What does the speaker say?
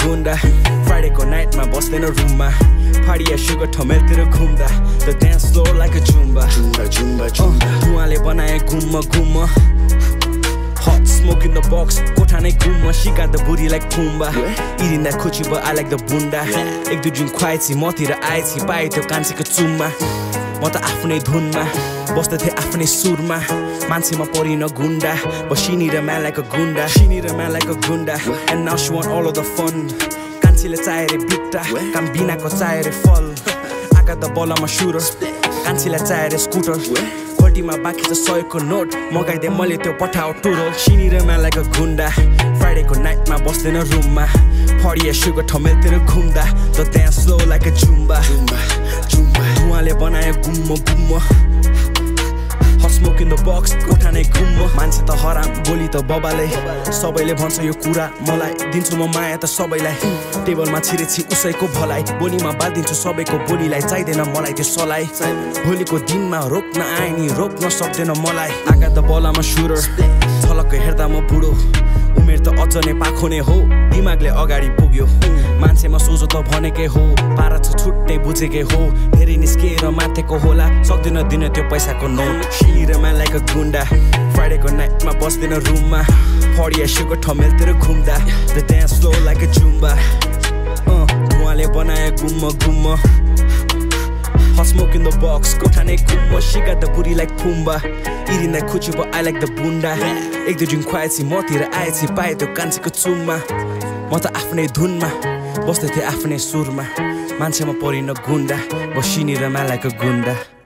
गुन्डा Friday को night मा बस्दैन रुममा Party at sugar THAMEL तिर घुम्दा The dance floor like a JUMBA धुवाले बनाए गुम्मा गुम्मा Hot smoke in the box कोठा नै गुम्मा She got the booty like PUMBA Eating that coochie but I like the bunda एक दुई ड्रिङ्क खुवाएछि मतिर आएछि पाए त्यो कान्छीको चुम्मा म त आफ्नै धुनमा बस्दथे आफ्नै सुरमा मान्छेमा परिन गुन्डा But she need a man like a gunda And now she want all of the fun कान्छीले चाहे रे बिट्टा काम बिनाको चाहे रे फल आका त बलमा सुटर कान्छीले चाहे रे स्कुटर कोटीमा बाँकी छ 100 को नोट मगाइदे मैले त्यो पठाओ टुरो She need a man like a gunda Friday को night मा बस्दैन रुममा Party at sugar THAMEL तिर घुम्दा The dance slow like a JUMBA धुवाले बनाए गुम्मा गुम्मा Hot smoke in the box कोठा नै गुम्मा मान्छे त हराम बोली त बबाले सबैले भन्छ यो कुरा मलाई दिन्छु म माया त सबैलाई टेबलमा छिरेछि उसैको भलाई बोलीमा बाल्दिन्छु सबैको बोलीलाई चाहिदैन मलाई त्यो सलाई भोलिको दिनमा रोक्न आए नि रोक्न सक्दैन मलाई आका त बलामा सुटर झलक्क हेर्दा म बुढो उमेर त अझ नै पाखो नै हो दिमागले अगाडि पुग्यो मान्छेमा सोझो त भनेकै हो पारा छ छुट्टै बुझेकै हो धेरै निस्केर माथेको होला सक्दिन दिन त्यो पैसाको note She need a man like a gunda Friday को night मा बस्दैन रुममा Party at sugar THAMEL तिर घुम्दा The dance floor like a JUMBA धुवाले बनाए गुम्मा गुम्मा Hot smoke in the box कोठा नै गुम्मा She got the booty like PUMBA Eating that coochie but I like the bunda एक दुई ड्रिङ्क खुवाएछि मतिर आएछि पाए त्यो कान्छीको चुम्मा म त आफ्नै धुनमा बस्दथे आफ्नै सुरमा मान्छेमा परिन गुन्डा But she need a man like a gunda